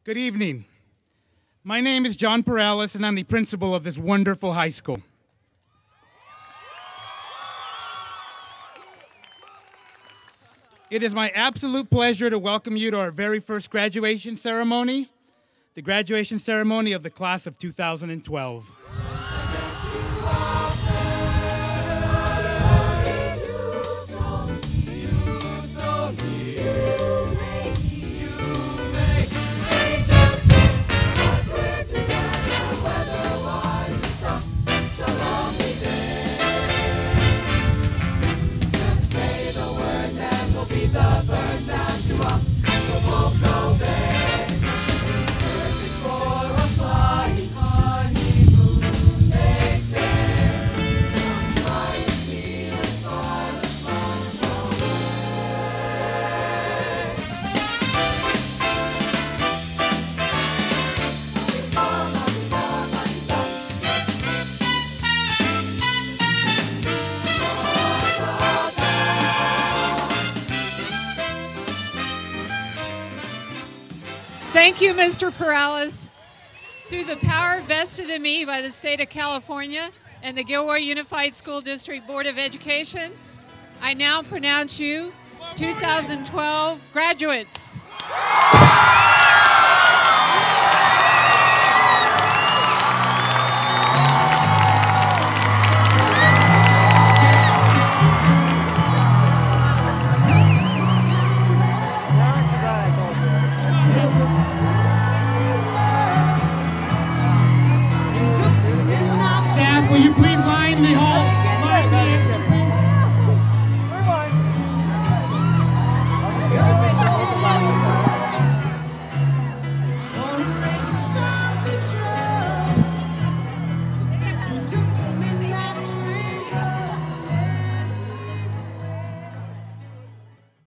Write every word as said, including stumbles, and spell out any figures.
Good evening. My name is John Perales, and I'm the principal of this wonderful high school. It is my absolute pleasure to welcome you to our very first graduation ceremony, the graduation ceremony of the class of two thousand twelve. Thank you, Mister Perales. Through the power vested in me by the state of California and the Gilroy Unified School District Board of Education, I now pronounce you two thousand twelve graduates.